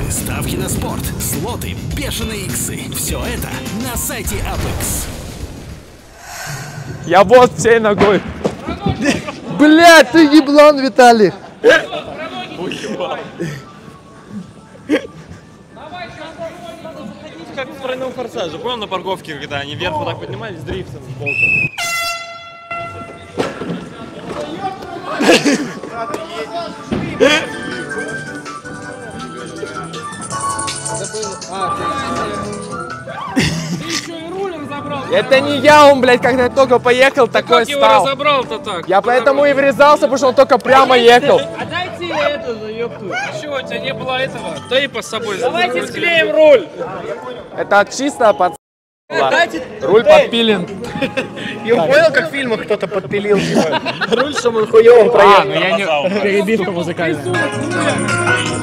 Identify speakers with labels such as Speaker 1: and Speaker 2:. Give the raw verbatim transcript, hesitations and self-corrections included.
Speaker 1: ставки на спорт, слоты, бешеные иксы. Все это на сайте Apex.
Speaker 2: Я вот всей ногой.
Speaker 3: Блять, ты еблан, Виталик.
Speaker 2: Как в тройном форсаже. Помню на парковке, когда они вверх вот так поднимались с дрифтом, с болтом. Это не я, он, блядь, когда я только поехал, такой
Speaker 4: как его
Speaker 2: стал.
Speaker 4: разобрал-то так?
Speaker 2: Я поэтому и врезался, потому что он только прямо ехал.
Speaker 4: А дайте это за ёпту. Чего, у тебя не было этого? Тейпа с собой. Давайте склеим руль.
Speaker 2: Это чисто под... Руль подпилен.
Speaker 3: Я понял, как в фильмах кто-то подпилил. Руль, чтобы он хуёво проехал.
Speaker 2: А, ну я не... Перебивка музыкальная.